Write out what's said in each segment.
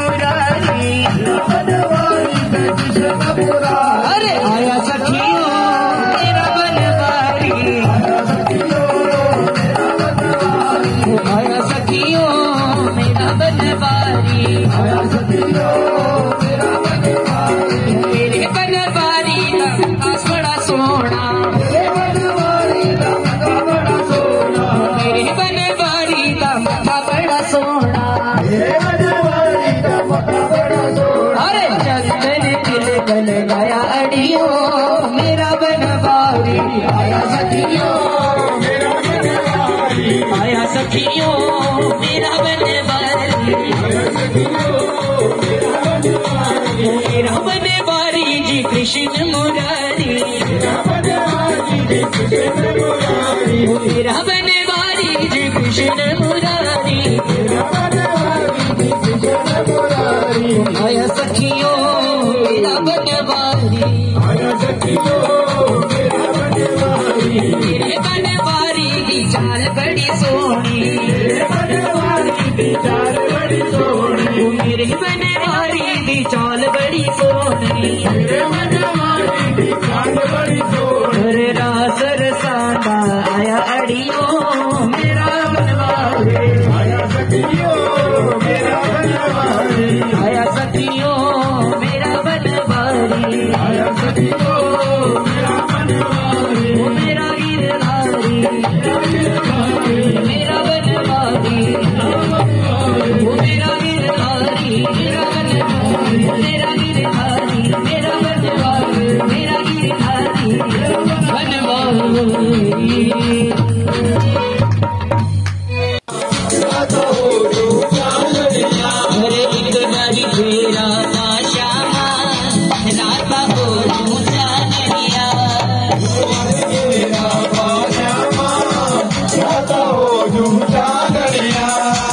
मुरारी। अरे आया सखियों मेरा बनवारी, आया सखियों मेरा बनवारी, मेरे बनवारी का बड़ा सोना, मेरे बनवारी का बड़ा सोना। अरे चंदन तिलकन गया अड़ियो मेरा बनवारी, आया सखियों मेरा बनवारी, आया सखियों मेरा बनवारी, मेरा बनवारी जी कृष्ण मुरारी, मेरा बनवारी जी कृष्ण मुरारी। आया सखियों मेरा बनवारी, आया सखियों मेरा बनवारी, मेरे बनवारी की चाल बड़ी सोनी, मेरे बनवारी की चाल बड़ी सोनी, मेरे बनवारी की चाल बड़ी सोनी, मेरे बनवारी की चाल बड़ी सोनी। अरे रासर सादा आया अड़ियो मेरा बनवारी, आया सखियों मेरा बनवारी, आया सखियों मेरा बनवारी, आया सखियों मेरा बनवारी, वो मेरा गिरधारी, मेरा बनवारी, वो मेरा गिरधारी, मेरा बनवारी, मेरा गिरधारी, मेरा बनवारी, मेरा गिरधारी बनवारी। अरे एक नारी तेरा पाशा राता हो ऊंचा नैया, तेरा पाशा राता हो ऊंचा नैया।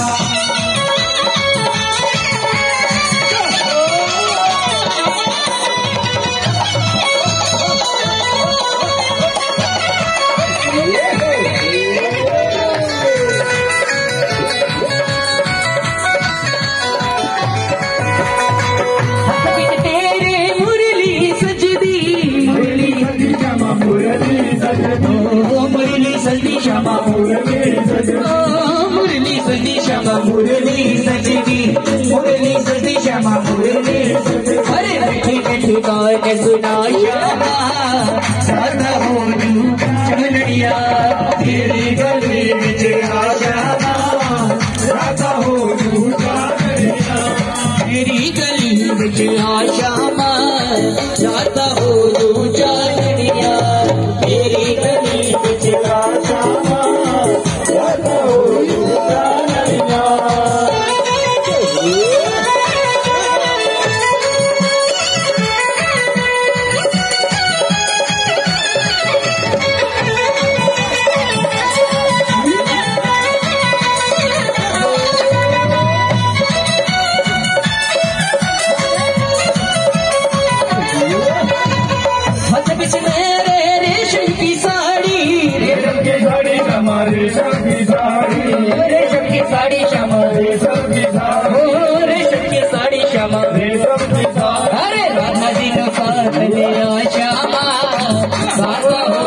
मुरली सजदी श्यामा मुरली श्यामा मुरली सजदी, मुरली सजदी श्यामा मुरली। अरे बैठी बैठी गान सुना श्यामा राधा हो चलनिया, तेरी गली बिच आ श्यामा राधा हो चलनिया, तेरी गली बिच आ श्यामा राधा हो चलनिया, तेरी गली बिच आ श्यामा राधा हो चलनिया। रेशम की साड़ी, रेशम की साड़ी श्यामा, रेशम की साड़ी, रेशम की साड़ी श्यामा, रेशम की साड़ी, रेशम की साड़ी श्यामा, रेशम की साड़ी। अरे राधा जी का साथ लिया श्यामा राधा हो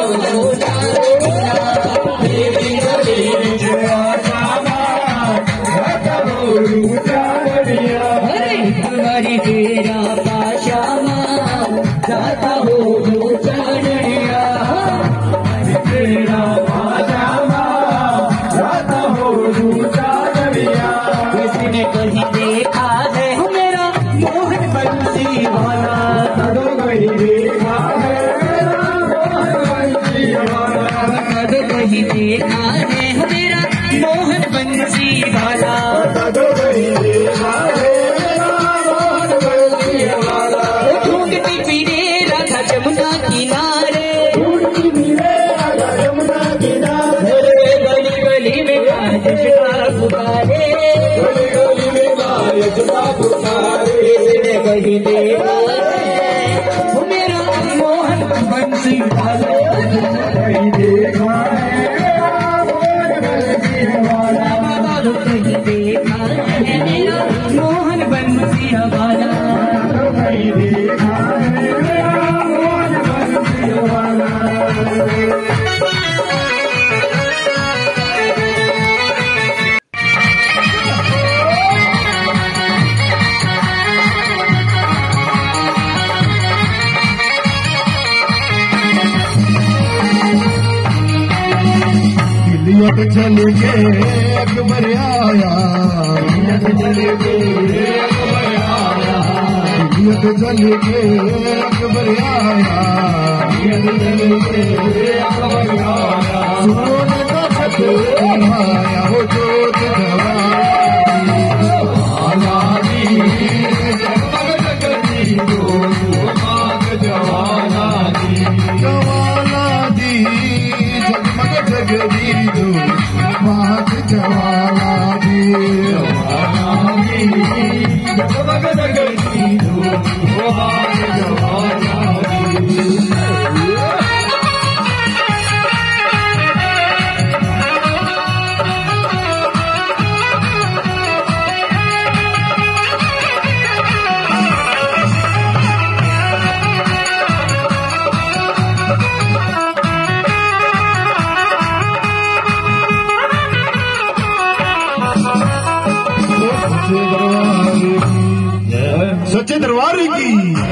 तेरी गली बिच आ श्यामा राधा हो चलनिया। अरे तुम्हारी तेरा पाशामा राधा हो चलनिया, तेरा पाशामा राधा हो चलनिया। किसी ने कहीं देखा है मेरा मोहन बंसी वाला, कदो कहीं देखा है मेरा मोहन बंसी वाला, कदो कहीं देखा है मेरा मोहन बंसी वाला, कदो कहीं देखा है मेरा मोहन बंसी वाला। ढूंढती फिरे राधा जमुना किनारे, ढूंढती फिरे राधा जमुना किनारे, गली गली में गायक पुकारे, गली गली में गायक पुकारे, कहीं देखा है मेरा मोहन बंसी वाला, कहीं देखा है मेरा मोहन बंसी वाला, कहीं देखा है मेरा मोहन बंसी पिया वाला कहीं देखा है मौज बंसी वाला। चल के अकबर आया, चल के अकबर आया, चल के अकबर आया, चल के अकबर आया। सोने का छत्र आया हो जोत जवानी, जगमग जगदी माग जवाना दी, जवाना दी जगमग जगदी माग जवाना दी, जवाना दी जगमग जगदी माग जवाना दी। सच्चे दरबार की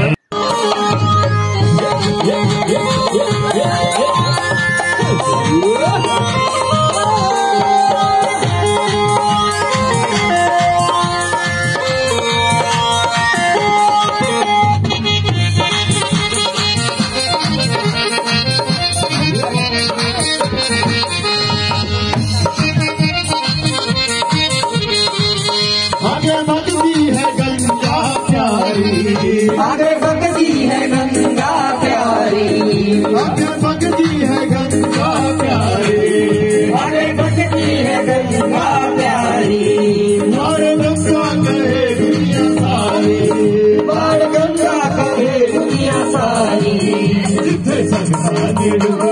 आगे बगती है गंगा प्यारी, आगे बगती है गंगा प्यारी, आगे बगती है गंगा प्यारी, आगे बगती है गंगा प्यारी। बाढ़ गंगा कहे दुनिया सारी, बाढ़ गंगा कहे दुनिया सारी, जिथे संसार